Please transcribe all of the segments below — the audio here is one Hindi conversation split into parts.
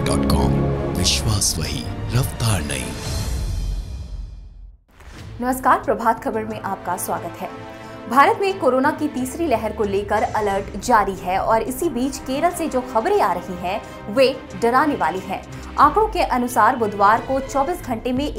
प्रभातखबर.com, विश्वास वही, रफ्तार नहीं। नमस्कार, प्रभात खबर में आपका स्वागत है। भारत में कोरोना की तीसरी लहर को लेकर अलर्ट जारी है और इसी बीच केरल से जो खबरें आ रही हैं वे डराने वाली हैं। आंकड़ों के अनुसार बुधवार को 24 घंटे में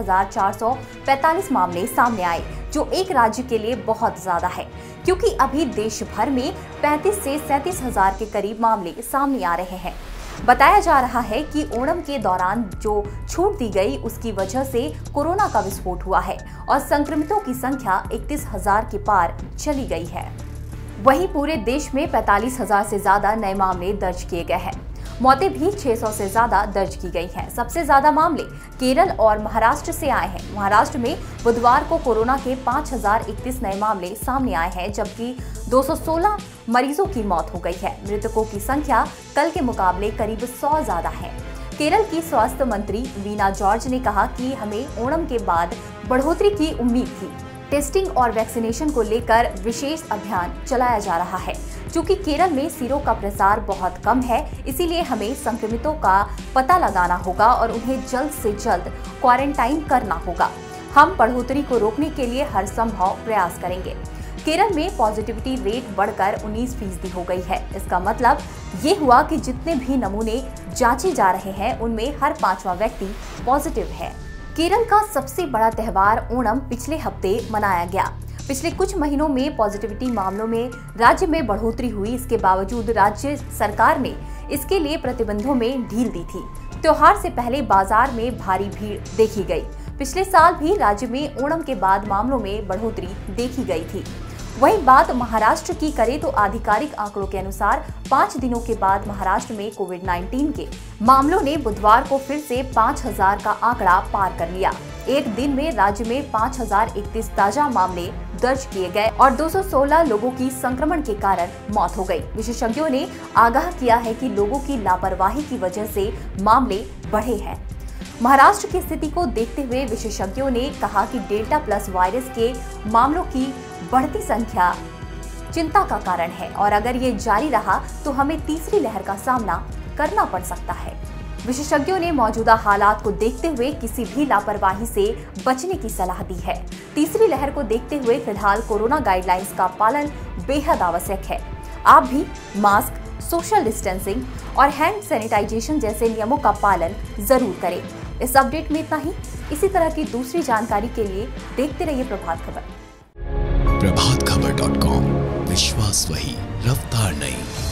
31,445 मामले सामने आए, जो एक राज्य के लिए बहुत ज्यादा है, क्योंकि अभी देश भर में 35 से 37 हजार के करीब मामले सामने आ रहे हैं। बताया जा रहा है कि ओणम के दौरान जो छूट दी गई उसकी वजह से कोरोना का विस्फोट हुआ है और संक्रमितों की संख्या 31,000 के पार चली गई है। वहीं पूरे देश में 45,000 से ज्यादा नए मामले दर्ज किए गए हैं। मौतें भी 600 से ज्यादा दर्ज की गई हैं। सबसे ज्यादा मामले केरल और महाराष्ट्र से आए हैं। महाराष्ट्र में बुधवार को कोरोना के 5,031 नए मामले सामने आए हैं, जबकि 216 मरीजों की मौत हो गई है। मृतकों की संख्या कल के मुकाबले करीब 100 ज्यादा है। केरल की स्वास्थ्य मंत्री वीना जॉर्ज ने कहा कि हमें ओणम के बाद बढ़ोतरी की उम्मीद थी। टेस्टिंग और वैक्सीनेशन को लेकर विशेष अभियान चलाया जा रहा है। चूंकि केरल में सीरो का प्रसार बहुत कम है, इसीलिए हमें संक्रमितों का पता लगाना होगा और उन्हें जल्द से जल्द क्वारंटाइन करना होगा। हम बढ़ोतरी को रोकने के लिए हर संभव प्रयास करेंगे। केरल में पॉजिटिविटी रेट बढ़कर 19% हो गई है। इसका मतलब ये हुआ कि जितने भी नमूने जांचे जा रहे हैं उनमें हर 5वां व्यक्ति पॉजिटिव है। केरल का सबसे बड़ा त्योहार ओणम पिछले हफ्ते मनाया गया। पिछले कुछ महीनों में पॉजिटिविटी मामलों में राज्य में बढ़ोतरी हुई। इसके बावजूद राज्य सरकार ने इसके लिए प्रतिबंधों में ढील दी थी। त्योहार से पहले बाजार में भारी भीड़ देखी गई। पिछले साल भी राज्य में ओणम के बाद मामलों में बढ़ोतरी देखी गई थी। वही बात महाराष्ट्र की करें तो आधिकारिक आंकड़ों के अनुसार 5 दिनों के बाद महाराष्ट्र में कोविड-19 के मामलों ने बुधवार को फिर से 5,000 का आंकड़ा पार कर लिया। एक दिन में राज्य में 5,031 ताजा मामले दर्ज किए गए और 216 लोगों की संक्रमण के कारण मौत हो गई। विशेषज्ञों ने आगाह किया है कि लोगों की लापरवाही की वजह से मामले बढ़े हैं। महाराष्ट्र की स्थिति को देखते हुए विशेषज्ञों ने कहा कि डेल्टा प्लस वायरस के मामलों की बढ़ती संख्या चिंता का कारण है और अगर ये जारी रहा तो हमें तीसरी लहर का सामना करना पड़ सकता है। विशेषज्ञों ने मौजूदा हालात को देखते हुए किसी भी लापरवाही से बचने की सलाह दी है। तीसरी लहर को देखते हुए फिलहाल कोरोना गाइडलाइंस का पालन बेहद आवश्यक है। आप भी मास्क, सोशल डिस्टेंसिंग और हैंड सैनिटाइजेशन जैसे नियमों का पालन जरूर करें। इस अपडेट में इतना ही। इसी तरह की दूसरी जानकारी के लिए देखते रहिए प्रभात खबर। प्रभातखबर.com, विश्वास वही, रफ्तार नहीं।